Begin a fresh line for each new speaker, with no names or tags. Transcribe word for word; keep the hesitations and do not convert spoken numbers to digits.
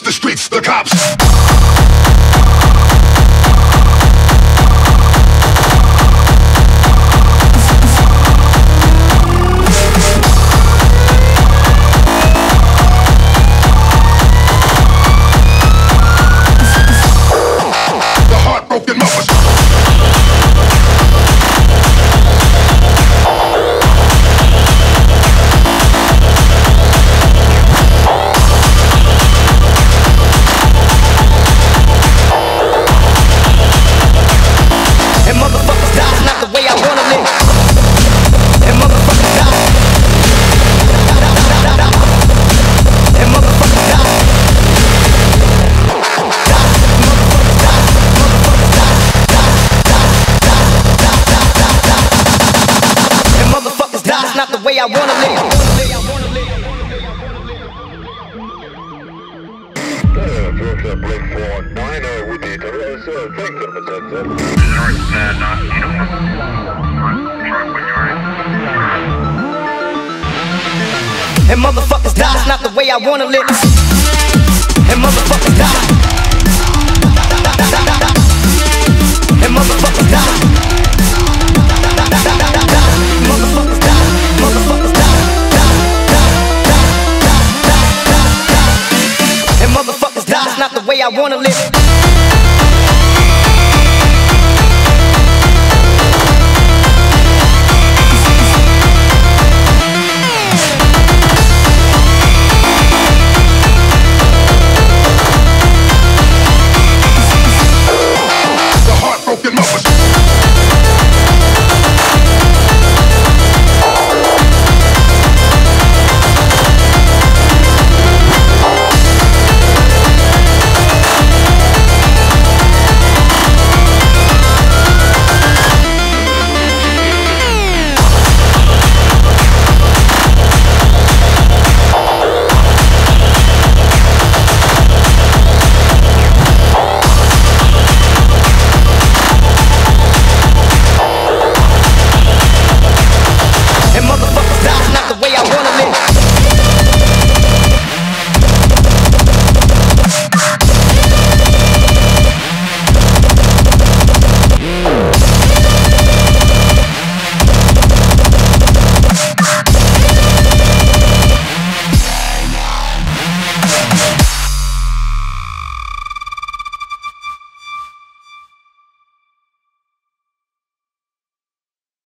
the streets, the cops.
Not the way I wanna live. And motherfuckers die. That's not the way I wanna live. And motherfuckers die. And motherfuckers die. Motherfuckers die. Motherfuckers die. And motherfuckers die. That's not the way I wanna live.